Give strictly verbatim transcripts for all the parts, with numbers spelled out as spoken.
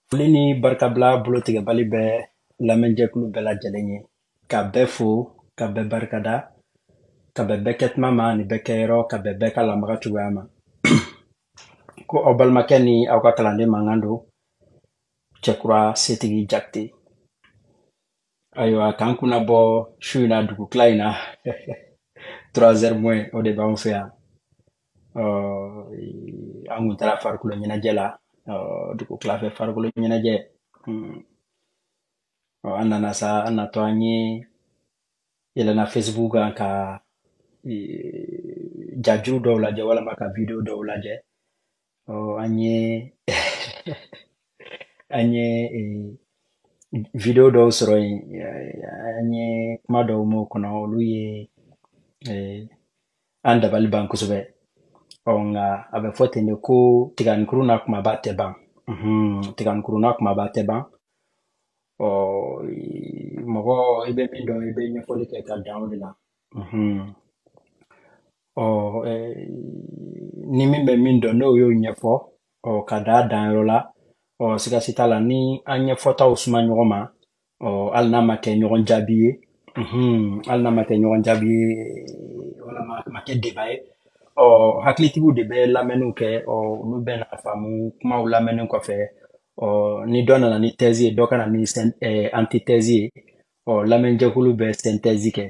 Foli ni barikabila bolo tigɛbali bɛ lamɛnjɛkulu bɛɛ lajɛlen ye ka bɛɛ fo ka bɛɛ barikada ka bɛɛ bɛɛ kɛtuma ma ani bɛɛ kɛyɔrɔ ka bɛɛ bɛɛ ka lamaga cogoya ma ko aw balimakɛ ni aw ka kalanden mankan don cɛkura setigi jakite ayiwa k'an kunna bɔ su in na dugu tila in na trois heures moins o de b'anw fɛ yan an kun taara farikolo ɲɛnajɛ la dugu tila fɛ farikolo ɲɛnajɛ an nana sa an natɔ an ye yɛlɛnna facebook kan ka jajuru dɔw lajɛ walama ka video dɔw lajɛ an ye an ye video dɔw sɔrɔ yen an ye kuma dɔw m'o kɔnɔ olu ye an dabali ban kosɛbɛ nka a bɛ fɔ ten de ko tiganikuru n'a kumaba tɛ ban tiganikuru n'a kumaba tɛ ban mɔgɔ i bɛ min dɔn i bɛ ɲɛfɔli kɛ ka dan o de la ni min bɛ min dɔn n'o y'o ɲɛfɔ ka da danyɔrɔ la sigasi t'a la ni an ɲɛfɔtaw suma ɲɔgɔn ma hali n'a ma kɛ ɲɔgɔn jaabi ye hali n'a ma kɛ ɲɔgɔn jaabi ye walama ma kɛ deba ye hakilitigiw de bɛ lamɛnniw kɛ olu bɛ na faamu kumaw lamɛnni kɔfɛ ni dɔ nana ni thèse ye dɔ kana ni antithèse ye lamɛnjɛkulu bɛ synthèse kɛ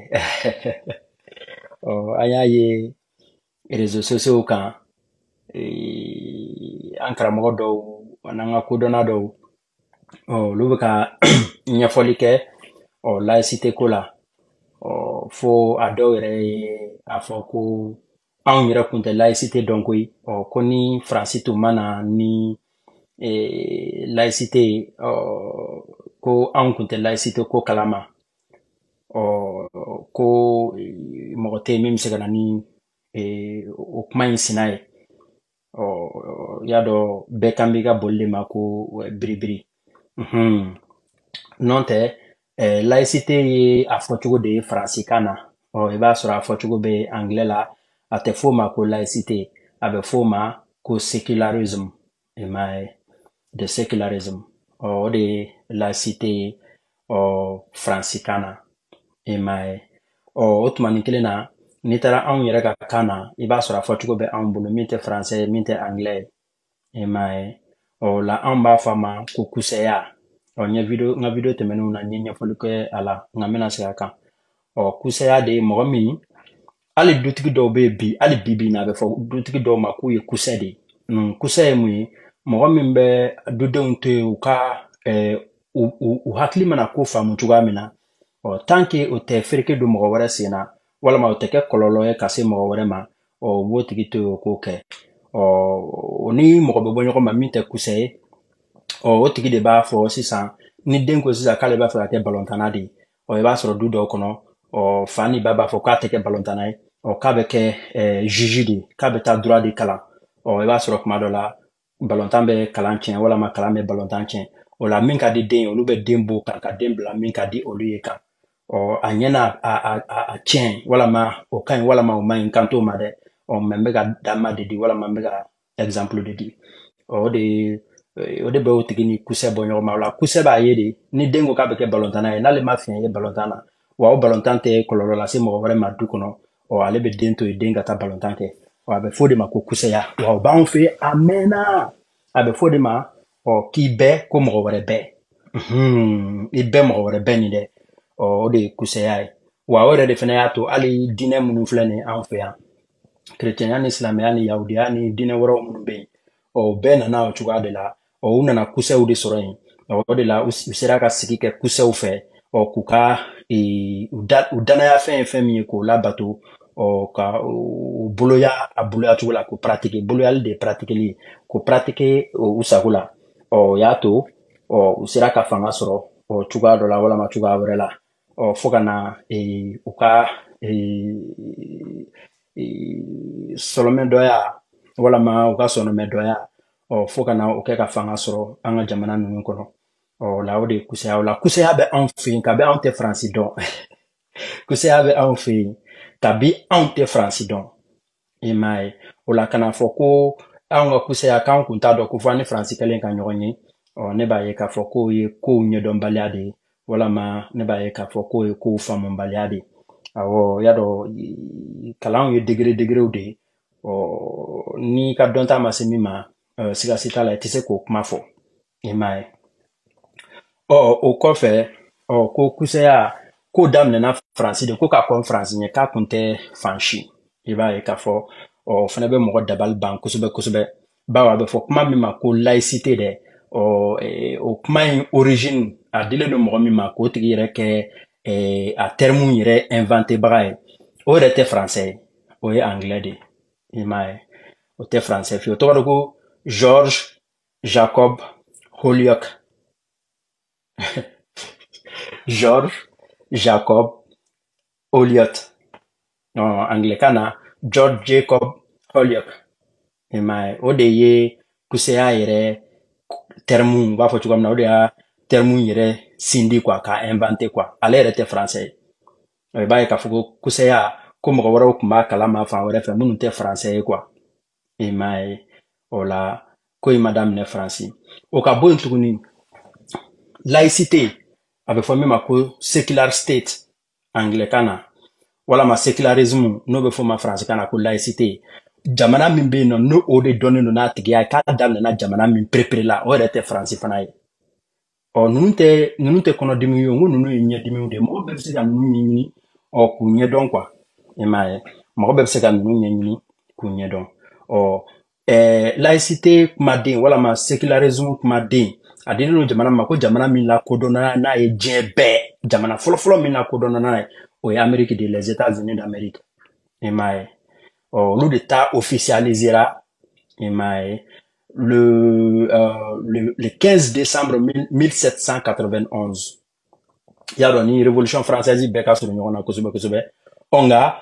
an y'a ye réseaux sociaux kan an karamɔgɔ dɔw n'an ka kodɔnna dɔw olu bɛ ka ɲɛfɔli kɛ laïcité ko la fo a dɔw yɛrɛ ye a fɔ ko anw yɛrɛ kun tɛ laïcité dɔn koyi ko ni faransi tun ma na ni laïcité ko anw kun tɛ laïcité ko kalama ko mɔgɔ tɛ min bɛ se ka na ni o kuma in sina ye y'a dɔn bɛɛ kan b'i ka boli de ma ko biribiri n'o tɛ laïcité ye a fɔcogo de ye faransikan na i b'a sɔrɔ a fɔcogo bɛ anglais la a tɛ f'o ma ko laïcité a bɛ f'o ma ko sécularisme i m'a ye de sécularisme o de ye laïcité ye faransikan na i m'a ye o tumani kelen na n'i taara anw yɛrɛ ka kan na i b'a sɔrɔ a fɔcogo bɛ anw bolo min tɛ faransɛ min tɛ anglais i m'a ye o la anw b'a fɔ a ma ko kusɛya n ye video n ka video tɛmɛnenw na n ye ɲɛfɔli kɛ a la nka n bɛna segin a kan kusɛya de ye mɔgɔ min hali dutigi dɔw bɛ bi hali bi bi na a bɛ fɔ dutigi dɔw ma k'u ye kusɛ de ye kusɛ ye mun ye mɔgɔ min bɛ dudenw to yen u ka u hakili mana ko faamu cogoya min na tant que o tɛ fereke don mɔgɔ wɛrɛ sen na walama o tɛ kɛ kɔlɔlɔ ye ka se mɔgɔ wɛrɛ ma o b'o tigi to yen o k'o kɛ o ni mɔgɔ bɛ bɔ ɲɔgɔn ma min tɛ kusɛ ye o tigi de b'a fɔ sisan ni den ko sisan k'ale b'a fɛ ka kɛ balontanna de ye i b'a sɔrɔ du dɔw kɔnɔ fa ni ba b'a fɔ k'a tɛ kɛ balontanna ye k'a bɛ kɛ juge de ye k'a bɛ taa droit de kalan i b'a sɔrɔ kuma dɔ la balontan bɛ kalan tiɲɛ walama kalan bɛ balontan tiɲɛ o la min ka di den ye olu bɛ den bɔ kan ka den bila min ka di olu ye kan a ɲɛna a tiɲɛ walama o ka ɲi walama o man ɲi kan t'o ma dɛ mɛ n bɛ ka dama de di walama n bɛ ka exemple de di o de o de bɛ o tigi ni kusɛ bɔ ɲɔgɔn ma o la kusɛ b'a ye de ni den ko k'a bɛ kɛ balontanna ye n'ale ma fiɲɛ ye balontan na wa o balontan tɛ kɔlɔlɔ lase mɔgɔ wɛrɛ ma du kɔnɔ ale bɛ den to yen den ka taa balontan kɛ a bɛ fɔ o de ma ko kusɛya wa o b'anw fɛ a mɛnna a bɛ fɔ o de ma k'i bɛ ko mɔgɔ wɛrɛ bɛ i bɛ mɔgɔ wɛrɛ bɛ nin dɛ o de ye kusɛya ye wa o yɛrɛ de fana y'a to hali diinɛ minnu filɛ nin anw fɛ yan kerecɛnya ni silamɛya ni yahudiya ni diinɛ wɛrɛw minnu bɛ yen o bɛɛ nana o cogoya de la u nana kusɛw de sɔrɔ yen o de la u sera ka sigi kɛ kusɛw fɛ k'u ka u danaya fɛn ye fɛn min ye k'o labato ka u boloya a boloya cogo la k'o pratiquer boloyali de ye pratiquer ye k'o pratiquer u sago la o y'a to u sera ka fanga sɔrɔ cogoya dɔ la walama cogoya wɛrɛ la fo ka na u ka sɔlɔmɛ dɔya walama u ka sɔnɔmɛ dɔya fo ka na o kɛ ka fanga sɔrɔ an ka jamana ninnu kɔnɔ la o de ye kusɛya o la kusɛya bɛ anw fɛ yen kabi anw tɛ faransi dɔn kusɛya bɛ anw fɛ yen kabi anw tɛ faransi dɔn i m'a ye o la kana fɔ ko anw ka kusɛya k'anw kun t'a dɔn ko fɔ an ni faransi kɛlen ka ɲɔgɔn ye ɔ ne b'a ye k'a fɔ k'o ye kow ɲɛdɔnbaliya de ye walama ne b'a ye k'a fɔ k'o ye kow faamubaliya de ye awɔ y'a dɔn kalanw ye degré degré de ye ɔ n'i ka dɔnta ma se min ma uh, sigasi t'a la i tɛ se k'o kuma fɔ i m'a ye ɔ o kɔfɛ ɔ ko kusaya ko daminɛna faransi de ko ka kɔn faransi ɲɛ k'a kun tɛ fan si i b'a ye k'a fɔ ɔ fana bɛ mɔgɔ dabali ban kosɛbɛ kosɛbɛ bawo a bɛ fɔ kuma min ma ko laïcité dɛ ɔ eh, o kuma in origine a dilen don mɔgɔ min ma k'o tigi yɛrɛ kɛ eh, a terme yɛrɛ inventé baga ye o yɛrɛ tɛ français ye o ye anglais de ye i m'a ye o tɛ français fiyewu o tɔgɔ de ko George Jacob Holyoke George Jacob Holyoke non anglican na George Jacob Holyoke i m'a ye o de ye kusaya yɛrɛ terme b'a fɔ cogo min na o de y'a terme yɛrɛ sindi quoi k'a inventé quoi ale yɛrɛ tɛ français ye i b'a ye k'a fɔ ko kusaya ko mɔgɔ wɛrɛw tun b'a kalama fan wɛrɛ fɛ minnu tɛ français ye quoi i m'a ye o la ko in ma daminɛ faransi o ka bɔ yen tuguni laïcité a bɛ fɔ min ma ko secular state anglican na walama secularisme n'o bɛ fɔ ma faransikan na ko laïcité jamana min bɛ yen nɔ n'o o de dɔnnen don n'a tigiya ye k'a daminɛna jamana min perepere la o yɛrɛ tɛ faransi fana ye ɔ ninnu tɛ ninnu tɛ kɔnɔdimi ye o n ko ninnu ye ɲɛdimiw de ye mɔgɔ bɛɛ bɛ se ka ninnu ɲɛɲini ɔ k'u ɲɛdɔn quoi i m'a ye mɔgɔ bɛɛ bɛ se ka ninnu ɲɛɲini k'u ɲɛdɔn ɔ ɛɛ laïcité kumaden walama sécularisme kumaden a dilen don jamana ma ko jamana min lakodɔnna n'a ye diɲɛ bɛɛ jamana fɔlɔfɔlɔ min lakodɔnna n'a ye o ye Amérique de les États-Unis d'Amérique i m'a ye ɔ olu de ta officialisera i m'a ye le, euh, le le quinze décembre mille sept cent quatre-vingt-onze i y'a dɔn ni révolution française bɛɛ ka surun ɲɔgɔn na kosɛbɛ kosɛbɛ ɔ nka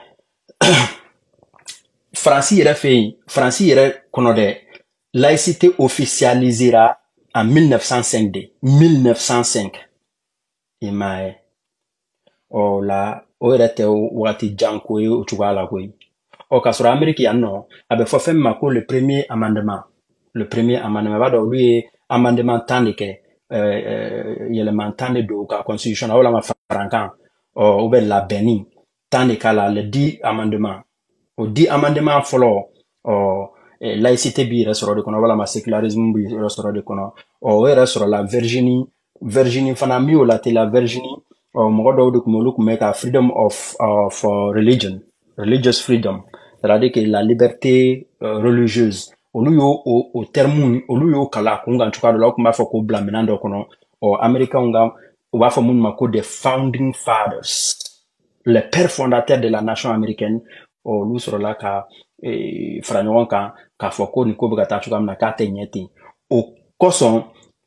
faransi yɛrɛ fɛ yen faransi yɛrɛ kɔnɔ dɛ laïcité officialisera en mille neuf cent cinq de mille neuf cent cinq i m'a ye ɔ la o yɛrɛ tɛ wagati jan ko ye o cogoya la koyi ɔ k'a sɔrɔ Amérique yan nɔ a bɛ fɔ fɛn min ma ko le premier amendement le premier amendement i b'a dɔn olu ye amendement tan de kɛ yɛlɛma tan de don ka constitution na walama farankan ɔ ou bien labɛnni tan de k'a la le dix amendement o dix amendement fɔlɔ ɔ laïcité b'i yɛrɛ sɔrɔ de kɔnɔ walama sécularisme b'i yɛrɛ sɔrɔ de kɔnɔ ɔ o yɛrɛ sɔrɔ la Virginie Virginie fana min y'o late la Virginie ɔ mɔgɔ dɔw de tun bɛ olu tun bɛ ka freedom of of religion religious freedom c'est-à-dire que la liberté euh, religieuse olu y'o o, o terme olu y'o kala kun kan cogoya dɔ la o tun b'a fɔ k'o bila minɛn dɔ kɔnɔ ɔ américains ka u b'a fɔ minnu ma ko des founding fathers les pères fondateurs de la nation américaine ɔ olu sɔrɔla ka e, fara ɲɔgɔn kan k'a fɔ ko nin ko bɛ ka taa cogoya min na k'a tɛ ɲɛ ten o kosɔn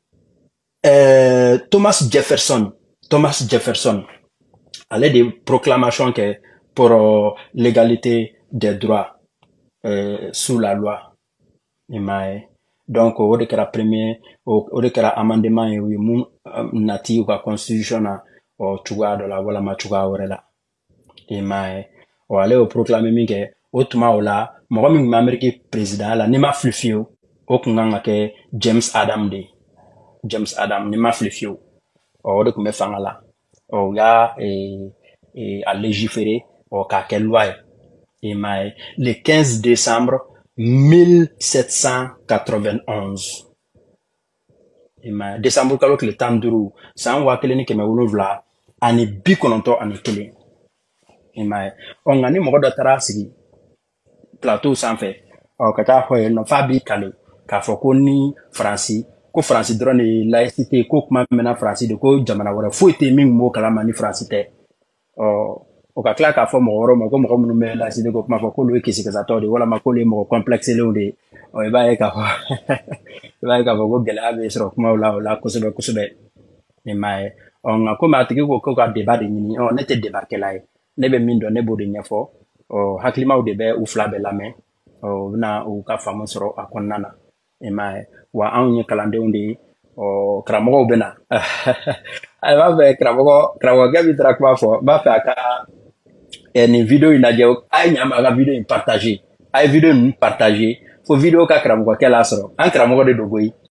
ɛɛ Thomas Jefferson Thomas Jefferson ale de proclamation kɛ pour euh, l'égalité des droits euh, sous la loi i m'a ye donc o de kɛra premier o de kɛra amendement ye u ye mun nati u ka constitution na ɔ cogoya dɔ la walama cogoya wɛrɛ la i m'a ye ɔ ale y'o proclamer min kɛ o tuma o la mɔgɔ min tun bɛ Amérique président la n'i ma fili fiyewu o tun kan ka kɛ James Adams de ye James Adams n'i ma fili fiyewu ɔ o de tun bɛ fanga la ɔ u y'a eh, eh, a légiférer ɔ k'a kɛ loi ye i m'a ye le quinze décembre mille sept cent quatre-vingt-onze i m'a ye décembre kalo tile tan ni duuru san waa kelen ni kɛmɛ wolonwula ani bi kɔnɔntɔn ani kelen i m'a ye ɔ nka ni mɔgɔ dɔ taara sigi plateau sanfɛ ɔ ka taa fɔ yen nɔ f'a b'i kale k'a fɔ ko ni faransi ko faransi dɔrɔn de ye laïcité ko kuma mɛnna faransi de ko jamana wɛrɛ foyi tɛ min b'o kalama ni faransi tɛ ɔ o ka tila k'a fɔ mɔgɔ wɛrɛw ma ko mɔgɔ minnu bɛ laïcité ko kuma fɔ k'olu ye kisikasatɔw de ye walama k'olu ye mɔgɔ complexelenw de ye ɔ i b'a ye k'a fɔ i b'a ye k'a fɔ ko gɛlɛya bɛ sɔrɔ kumaw la o la kosɛbɛ kosɛbɛ i m'a ye ɔ nka komi a tigi ko ko ka débat de ɲini ɔ ne tɛ débat kɛla ye ne bɛ min dɔn ne b'o de ɲɛfɔ ɔ hakilimaw de bɛ u fila bɛɛ lamɛn ɔ u bɛna u ka faamu sɔrɔ a kɔnɔna na i m'a ye wa anw ye kalandenw de ye ɔ karamɔgɔw bɛ na a b'a fɛ karamɔgɔ karamɔgɔkɛ min taara kuma fɔ n b'a fɛ a ka nin video in lajɛ a ye ɲa ma a ka video in partager a ye video ninnu partager fo video ka karamɔgɔkɛ la sɔrɔ an karamɔgɔ de don koyi